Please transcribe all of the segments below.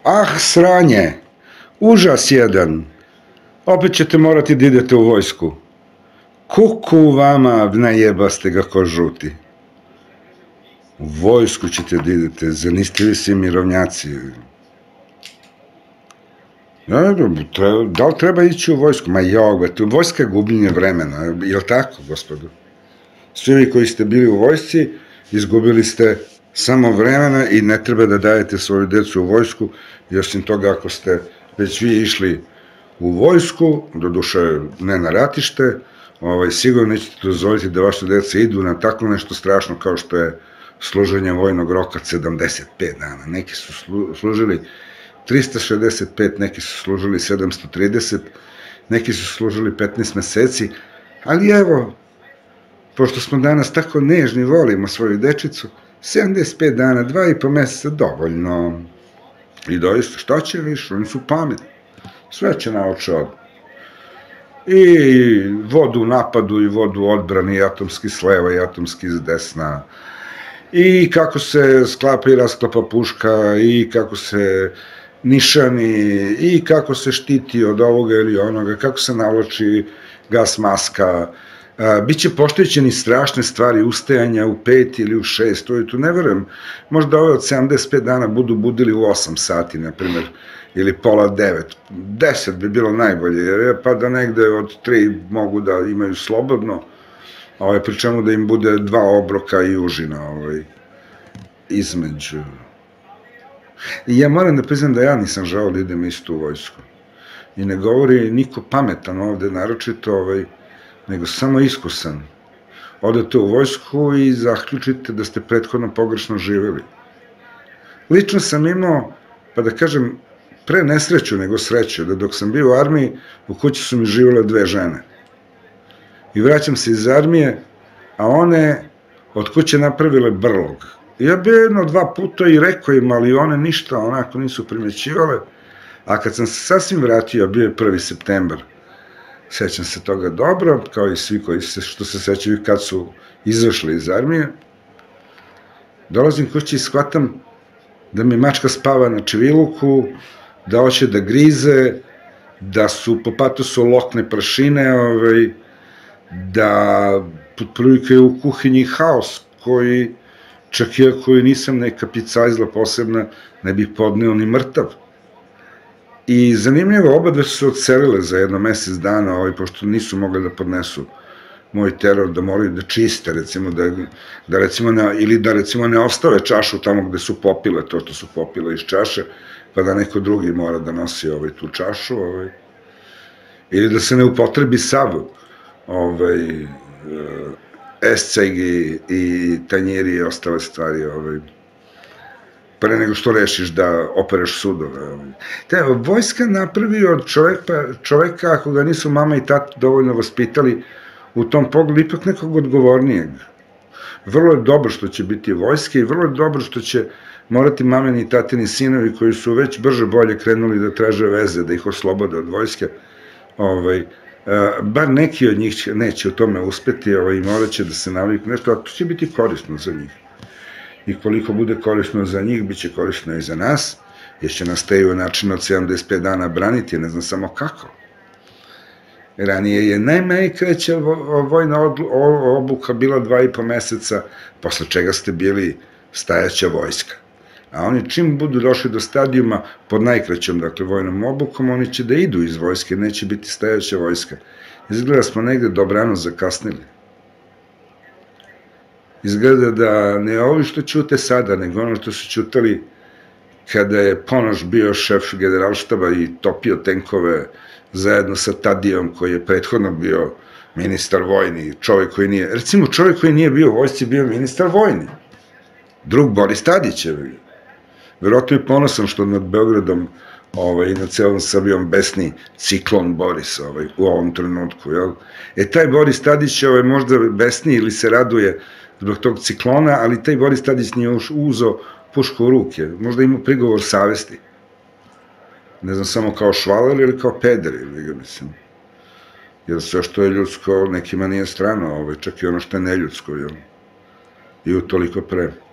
Ah, sranje, užas jedan. Opet ćete morati da idete u vojsku. Kuku vama najebaste ga ko žuti. U vojsku ćete da idete, zar niste vi svi mirovnjaci? Da li treba ići u vojsku? Ma vojska je gubljenje vremena, je li tako, gospodu? Svi vi koji ste bili u vojsci, izgubili ste samo vremena i ne treba da dajete svoju decu u vojsku, i osim toga ako ste već vi išli u vojsku, doduše ne na ratište, sigurno nećete dozvoliti da vaše deca idu na tako nešto strašno kao što je služenje vojnog roka 75 dana. Neki su služili 365, neki su služili 730, neki su služili 15 meseci, ali evo, pošto smo danas tako nežni, volimo svoju dečicu, 75 dana, 2,5 meseca, dovoljno. I doista, šta će više, oni su pametni. Sve će nauče od. I vodu u napadu, i vodu u odbrani, i atomski s leva, i atomski s desna. I kako se sklapa i rasklapa puška, i kako se nišani, i kako se štiti od ovoga ili onoga, kako se navlači gas maska. Biće poštećeni strašne stvari ustajanja u 5 ili u 6, to je tu, ne verujem, možda ove od 75 dana budu budili u 8 sati, na primjer, ili pola 9, 10 bi bilo najbolje, pa da negde od 3 mogu da imaju slobodno, pri čemu da im bude 2 obroka i užina između. I ja moram da priznam da ja nisam žao da idem isto u vojsku. I ne govori niko pametan ovde, naročito nego samo iskusan. Odete u vojsku i zaključite da ste prethodno pogrešno živeli. Lično sam imao, pa da kažem, pre nesreću nego sreću, da dok sam bio u armiji, u kući su mi živjele 2 žene. I vraćam se iz armije, a one od kuće napravile brlog. I ja bio 1-2 puta i rekao im, ali one ništa onako nisu primećivale, a kad sam se sasvim vratio, bio je 1. septembar, sećam se toga dobro, kao i svi koji što se sećaju kad su izašli iz armije, dolazim kući i shvatam da mi mačka spava na čeviluku, da hoće da grize, da su po patosu lokne prašine, da potprilike je u kuhinji haos koji, čak i ako nisam neka picajzla posebna, ne bih podneo ni mrtav. I zanimljivo, oba dve su se odselile za 1 mesec dana, pošto nisu mogli da podnesu moj teror, da moraju da čiste, recimo, ili da recimo ne ostave čašu tamo gde su popile to što su popile iz čaše, pa da neko drugi mora da nosi tu čašu, ili da se ne upotrebi sav escegi i tanjiri i ostale stvari, pre nego što rešiš da opereš sudove. Vojska napravi od čoveka, ako ga nisu mama i tata dovoljno vaspitali, u tom pogledu ipak nekog odgovornijeg. Vrlo je dobro što će biti vojske i vrlo je dobro što će morati mamini i tatini sinovi koji su već brže bolje krenuli da traže veze, da ih oslobode od vojske, bar neki od njih neće u tome uspeti i morat će da se naviknu nešto, a to će biti korisno za njih. I koliko bude korisno za njih, bit će korisno i za nas, jer će nas teju način od 75 dana braniti, ne znam samo kako. Ranije je najkraća vojna obuka bila 2,5 meseca, posle čega ste bili stajaća vojska. A oni čim budu došli do stadijuma pod najkraćom, dakle, vojnom obukom, oni će da idu iz vojske, neće biti stajaća vojska. Izgleda smo negde dobrano zakasnili. Izgleda da ne ovi što ćute sada, nego ono što su ćutali kada je Ponoš bio šef generalštaba i topio tenkove zajedno sa Tadijom, koji je prethodno bio ministar vojni, čovek koji nije, recimo čovek koji nije bio u vojsci, bio ministar vojni. Drug Boris Tadić je bio. Verovatno je ponosan što nad Beogradom i nad celom Srbijom besni ciklon Boris u ovom trenutku. Taj Boris Tadić je možda besni ili se raduje zbog tog ciklona, ali taj Boris Tadić nije uzeo pušku u ruke. Možda ima prigovor savesti. Ne znam, samo kao švaler ili kao peder, mislim. Jer sve što je ljudsko nekima nije strano, čak i ono što je neljudsko, i u toliko pre.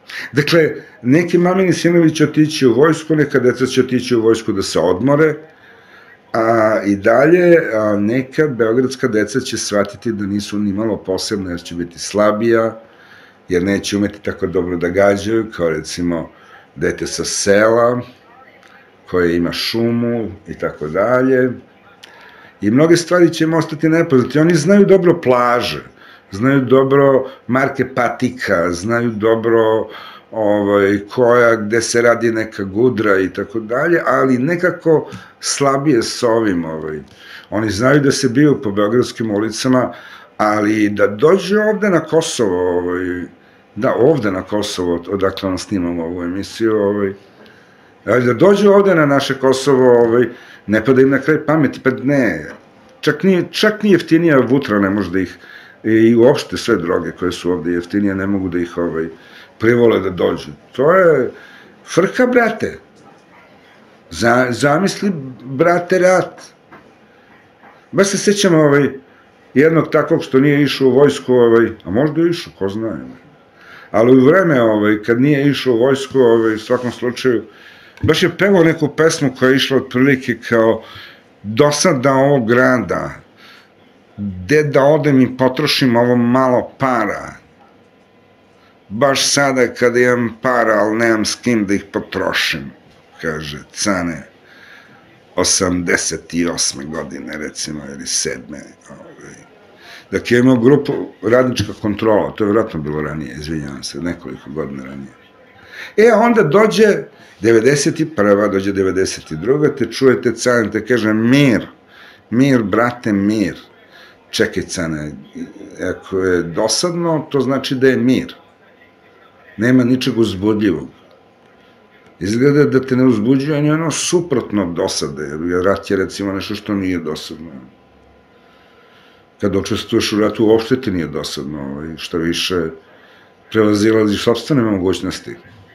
Dakle, neki mamini sinovi će otići u vojsku, neka deca će otići u vojsku da se odmore, a i dalje neka beogradska deca će shvatiti da nisu ni malo posebne, jer će biti slabija, jer neće umeti tako dobro da gađaju, kao recimo dete sa sela, koje ima šumu i tako dalje. I mnoge stvari će im ostati nepoznate. Oni znaju dobro plaže, znaju dobro marke patika, znaju dobro gde se radi neka gudra i tako dalje, ali nekako slabije s ovim. Oni znaju da se biju po beogradskim ulicama, ali da dođe ovde na Kosovo, da, ovde na Kosovo, odakle nam snimamo ovu emisiju, da dođe ovde na naše Kosovo, ne pada im na kraj pameti, pa ne, čak ni jeftinija vutra ne može da ih, i uopšte sve droge koje su ovde jeftinije ne mogu da ih privole da dođu. To je frka, brate. Zamisli, brate, rat. Baš se sećam jednog takvog što nije išao u vojsku, a možda je išao, ko zna. Ali u vreme, kad nije išao u vojsku, u svakom slučaju, baš je pevao neku pesmu koja je išla otprilike kao dosada ovog grada, gde da odem i potrošim ovo malo para, baš sada kada imam para, ali nemam s kim da ih potrošim, kaže Cane, 88. godine, recimo, ili 7. Dakle, ja imao grupu Radnička kontrola, to je vjerojatno bilo ranije, izvinjavam se, nekoliko godina ranije. Onda dođe 91. dođe 92. te čujete Cane, te kaže mir, brate, mir. Čekaj, Cane, ako je dosadno, to znači da je mir. Nema ničeg uzbudljivog. Izgleda da te ne uzbuđuje ni ono suprotno od dosade, jer rat je recimo nešto što nije dosadno. Kad učestvuješ u ratu, uopšte ti nije dosadno, što više prevazilazi sopstvene mogućnosti.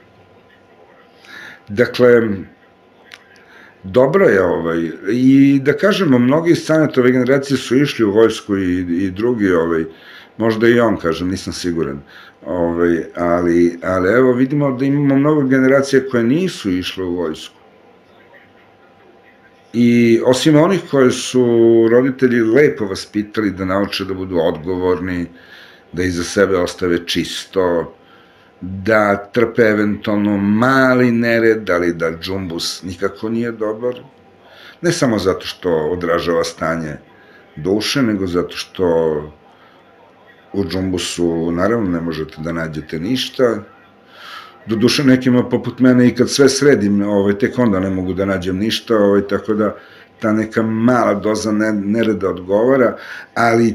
Dakle, dobro je i da kažemo, mnogi iz Canetove generacije su išli u vojsku i drugi, možda i on, kažem, nisam siguran, ali evo vidimo da imamo mnogo generacija koje nisu išle u vojsku. I osim onih koje su roditelji lepo vaspitali da nauče da budu odgovorni, da iza sebe ostave čisto, da trpe eventualno mali nered, ali da džumbus nikako nije dobar. Ne samo zato što odražava stanje duše, nego zato što u džumbusu naravno ne možete da nađete ništa. Do duše nekima poput mene i kad sve sredim, tek onda ne mogu da nađem ništa, tako da ta neka mala doza nereda odgovara, ali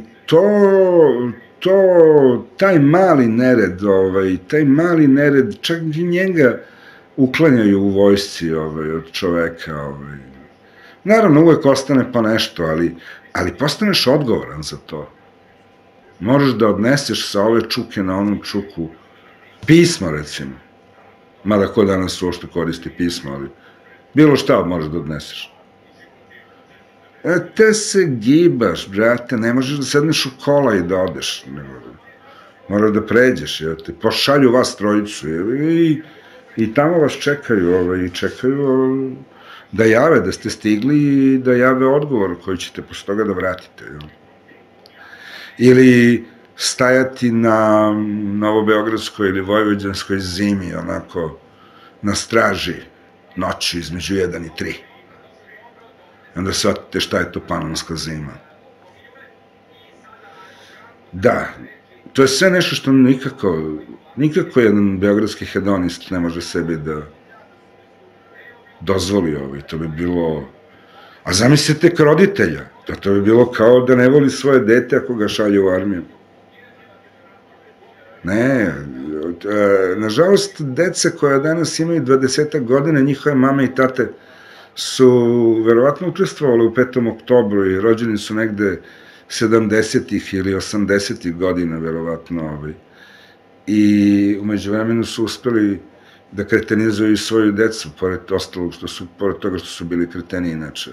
taj mali nered, čak i njega uklanjaju u vojsci od čoveka. Naravno, uvek ostane pa nešto, ali postaneš odgovoran za to. Moraš da odneseš sa ove čuke na onu čuku pismo, recimo. Mada ko danas uopšte koristi pismo, ali bilo šta možeš da odneseš. Te se gibaš, brate, ne možeš da sedneš u kola i da odeš. Mora da pređeš, pošalju vas trojicu i tamo vas čekaju i čekaju da jave da ste stigli i da jave odgovor koji ćete posle toga da vratite. Ili stajati na novobeogradskoj ili vojvođanskoj zimi, onako, na straži noći između 1 i 3. Onda shvatite šta je to panonska zima. Da, to je sve nešto što nikako jedan beogradski hedonist ne može sebi da dozvoli to bi bilo... A zamislite k roditelja, to bi bilo kao da ne voli svoje dete ako ga šalje u armiju. Ne, nažalost, dece koja danas imaju 20 godina, njihove mame i tate su verovatno učestvovali u 5. oktobru i rođeni su negde 70. ili 80. godina, verovatno. I umeđu vremenu su uspeli da kretenizuju svoju decu, pored ostalog, pored toga što su bili kreteni inače.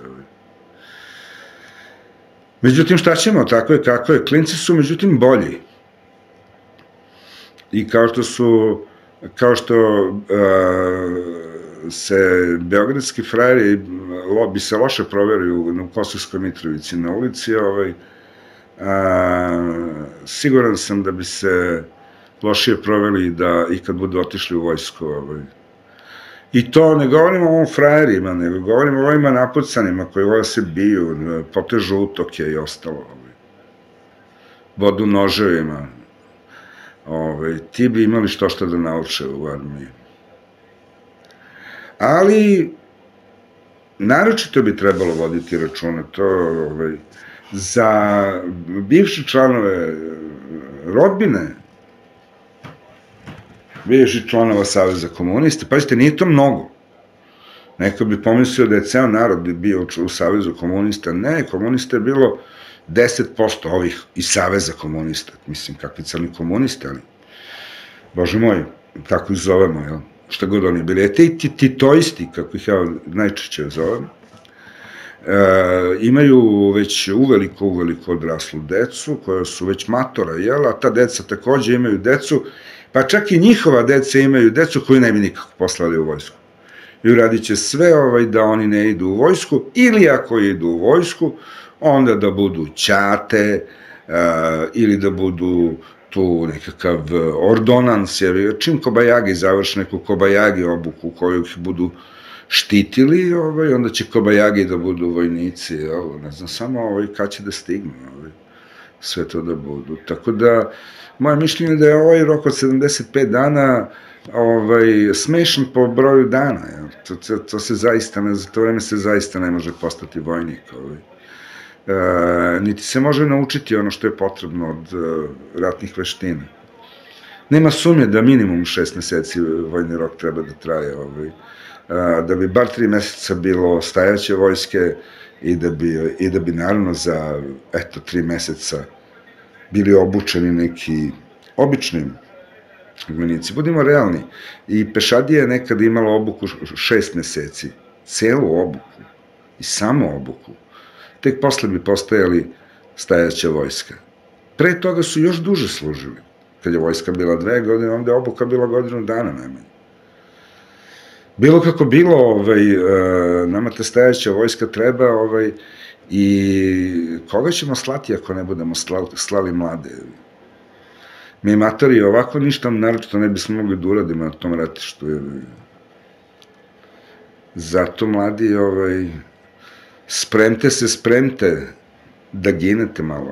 Međutim, šta ćemo, tako je kako je. Klinci su, međutim, bolji. I kao što su kao što se beogradski frajeri bi se loše proveri u Kosovskoj Mitrovici na ulici, siguran sam da bi se lošije proveli i kad budu otišli u vojsku. I to ne govorimo o ovom frajerima, nego govorimo o ovima napucanima koji vole se biju, potežu utoke i ostalo. Bodu noževima. Ti bi imali što da nauče u armiji. Ali, naročito bi trebalo voditi računa to za bivše članove rodbine, bivših članova Saveza komunista. Pazite, nije to mnogo. Neko bi pomislio da je ceo narod bio u Savezu komunista. Ne, komunista je bilo 10% ovih iz Saveza komunista. Mislim, kakvi crni komuniste, ali, bože moj, tako ih zovemo, jel? Šta god oni bili. Ti titoisti, kako ih ja najčešće zovem, imaju već uveliko odraslu decu, koja su već matora, jel? A ta deca takođe imaju decu, pa čak i njihova deca imaju decu koju ne bi nikako poslali u vojsku. I uradit će sve da oni ne idu u vojsku, ili ako idu u vojsku, onda da budu ćate, ili da budu tu nekakav ordonans, jer čim kobajagi završi neku kobajagi obuku koju ih budu štitili, onda će kobajagi da budu vojnici, ne znam samo kad će da stignu sve to da budu. Tako da, moje mišljenje je da je ovaj rok od 75 dana smešan po broju dana. To se zaista, za to vreme se zaista ne može postati vojnik. Niti se može naučiti ono što je potrebno od ratnih veština. Nema sumnje da minimum 6 meseci vojni rok treba da traje, da bi bar 3 meseca bilo stajaće vojske i da bi naravno za 3 meseca bili obučeni neki obični vojnici. Budimo realni, i pešadija je nekada imala obuku 6 meseci, celu obuku i samo obuku. Tek posle bi postajali stajaća vojska. Pre toga su još duže služili. Kad je vojska bila 2 godine, onda je obuka bila godinu dana najmanje. Bilo kako bilo, nama ta stajaća vojska treba i koga ćemo slati ako ne budemo slali mlade? Mi matori ovako ništa naročito ne bismo mogli da uradimo na tom ratištu. Zato mladi, spremte da ginete malo.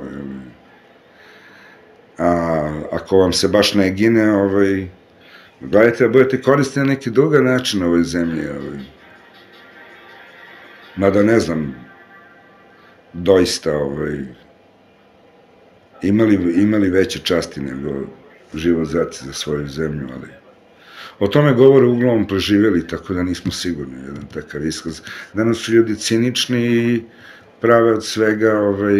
A ako vam se baš ne gine, gledajte da budete koristiti na neki druga način na ovoj zemlji. Mada ne znam, doista imali veće časti nego život za svoju zemlju, ali o tome govore uglavnom preživjeli, tako da nismo sigurni jedan takav iskaz. Danas su ljudi cinični i prave od svega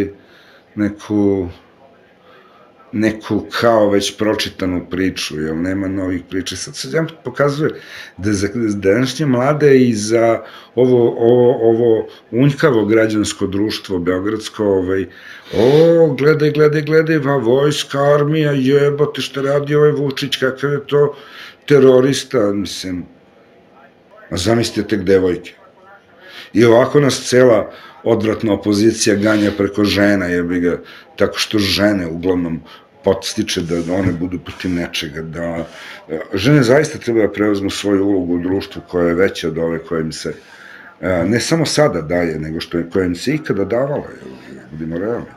neku kao već pročitanu priču, jer nema novih priča. Sad se jedan pokazuje da za današnje mlade i za ovo unjkavo građansko društvo beogradsko, gledaj, vojska, armija, jebote, šta radi ovaj Vučić, kakav je to terorista, mislim. A zamislite tek devojke. I ovako nas cela odvratna opozicija ganja preko žena, jebi ga, tako što žene uglavnom podstiče da one budu protiv nečega, da žene zaista treba da preuzmu svoju ulogu u društvu koja je veća od ove koja im se ne samo sada daje, nego koja im se ikada davala, budimo realni.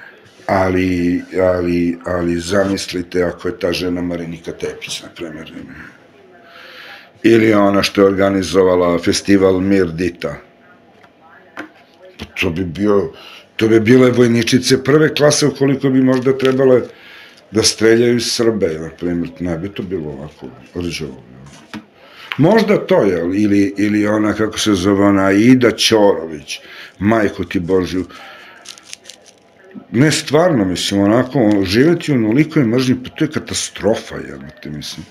Ali zamislite ako je ta žena Marinika Tepić, na primjer, ili ona što je organizovala festival Mir Dita. To bi bile vojničice prve klase ukoliko bi možda trebale da streljaju Srbe, na primjer, ne bi to bilo ovako rđavo. Možda to je, ili ona, kako se zove, ona Aida Ćorović, majko ti Božju. Ne, stvarno, mislim, onako, živeti u onolikoj mržnji, pa to je katastrofa, jebate, mislim.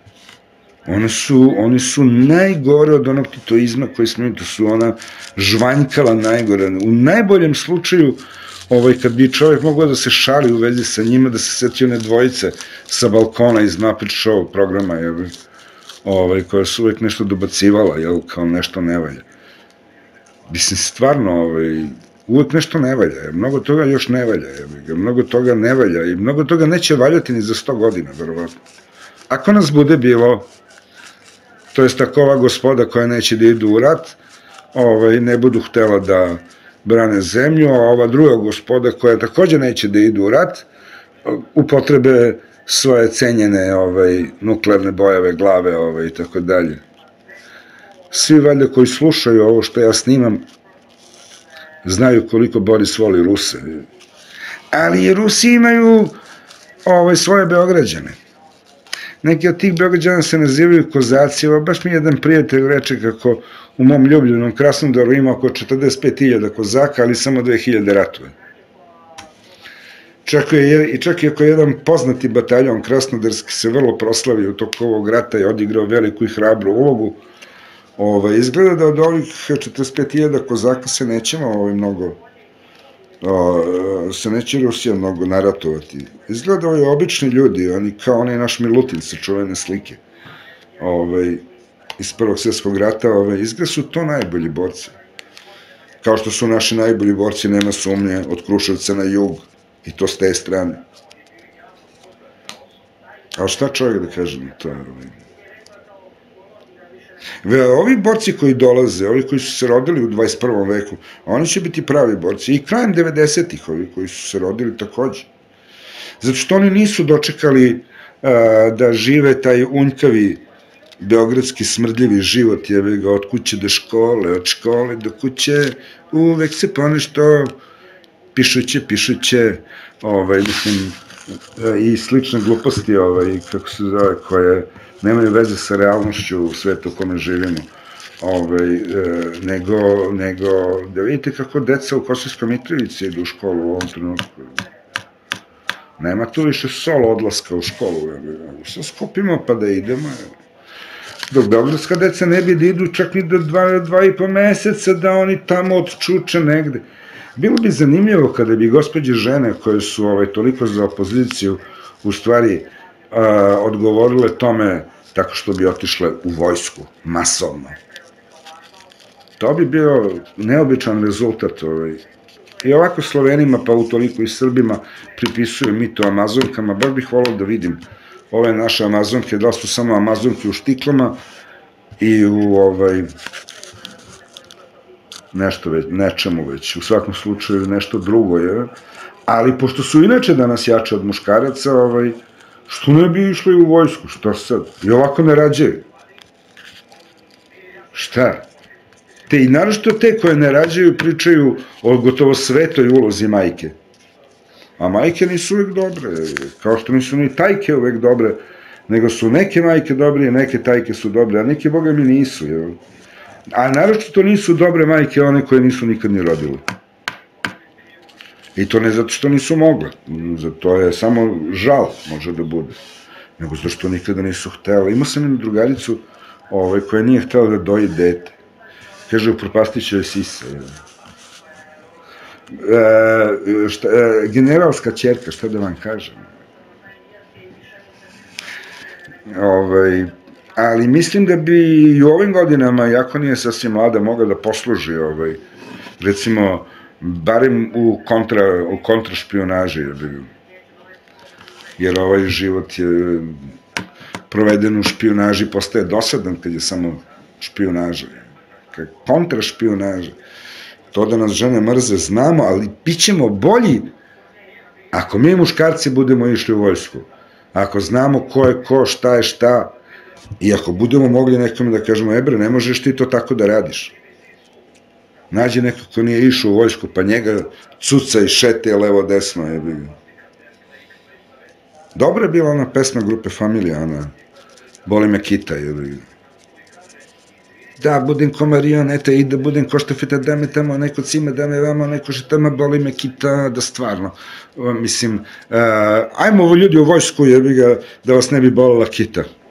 Oni su najgore od onog titoizma koji smo imali, to su ona žvanjkala najgore. U najboljem slučaju, kad bi čovjek mogao da se šali u vezi sa njima, da se seti one dvojice sa balkona iz Muppet Show programa, koja su uvek nešto dobacivala, jel, kao nešto ne valja. Mislim, stvarno, uvek nešto ne valja, mnogo toga još ne valja, mnogo toga ne valja i mnogo toga neće valjati ni za 100 godina, verovatno. Ako nas bude bilo, to jest ako ova gospoda koja neće da idu u rat, ne budu htela da brane zemlju, a ova druga gospoda koja takođe neće da idu u rat, upotrebe svoje cenjene nuklearne bojave, glave i tako dalje. Svi valjda koji slušaju ovo što ja snimam znaju koliko Boris voli Ruse. Ali i Rusi imaju svoje Beograđane. Neki od tih Beograđana se nazivaju kozaci. Baš mi jedan prijatelj reče kako u mom ljubljenom Krasnodaru ima oko 45.000 kozaka, ali samo 2.000 ratove. Čak i ako jedan poznati bataljon krasnodarski se vrlo proslavio u toku ovog rata i odigrao veliku i hrabru ulogu, izgleda da od ovih 45.000 kozaka se nećemo se neće Rusija mnogo naratovati. Izgleda da ovi obični ljudi, oni kao onaj naš Milutin sa čuvene slike iz Prvog svjetskog rata, izgleda su to najbolji borci. Kao što su naši najbolji borci, nema sumnje, od Kruševca na jug, i to s te strane. Ali šta čovjek da kaže na to? Ovi borci koji dolaze, ovi koji su se rodili u 21. veku, oni će biti pravi borci. I krajem 90-ih ovi koji su se rodili takođe. Zato što oni nisu dočekali da žive taj unjkavi beogradski smrdljivi život, od kuće do škole, od škole do kuće, uvek se ponešto pišuće, mislim, i slične gluposti, kako se zove, koje nemaju veze sa realnošću u svetu u kome živimo, nego da vidite kako deca u Kosovskoj Mitrovici idu u školu u ovom trenutku. Nema tu više solo odlaska u školu, se skupimo pa da idemo, dok beogradska deca ne bi da idu čak ni do 2,5 meseca da oni tamo odčuče negde. Bilo bi zanimljivo kada bi gospođe žene koje su toliko za opoziciju u stvari odgovorile tome tako što bi otišle u vojsku, masovno. To bi bio neobičan rezultat. I ovako Slovenima, pa utoliko i Srbima pripisuju mito Amazonkama. Baš bih volao da vidim ove naše Amazonke, da li su samo Amazonke u štiklama i u nečemu već, u svakom slučaju nešto drugo je, ali pošto su inače danas jače od muškaraca, što ne bi išli u vojsku, što sad, i ovako ne rađaju. Šta? I naročito te koje ne rađaju pričaju o gotovo svetoj ulozi majke. A majke nisu uvek dobre, kao što nisu ni tajke uvek dobre, nego su neke majke dobre i neke tajke su dobre, a neke, boga mi, nisu, jel? A naročito nisu dobre majke one koje nisu nikad ni rodile. I to ne zato što nisu mogle, to je samo žal, može da bude, nego zato što nikada nisu htjela. Imao sam jednu drugaricu koja nije htjela da doji dete. Kaže, upropastit će joj sisa. Generalska ćerka, šta da vam kažem. Ali mislim da bi i u ovim godinama, iako nije sasvim mlada, mogla da posluži, recimo, barem u kontrašpionaži, jer ovaj život je proveden u špionaži, postaje dosadan kad je samo špionaža. Kontrašpionaža. To da nas žene mrze znamo, ali bit ćemo bolji ako mi muškarci budemo išli u vojsku. Ako znamo ko je ko, šta je šta, i ako budemo mogli nekome da kažemo, bre, ne možeš ti to tako da radiš. Nađe neko ko nije išao u vojsku, pa njega cuca i šete levo desno. Dobra je bila ona pesma grupe Familija, ona Boli me kita. Da, budem ko marioneta i da budem ko štafeta, da me tamo neko cima, da me vama neko šetama, boli me kita, da stvarno. Mislim, ajmo ovo ljudi u vojsku, da vas ne bi bolila kita.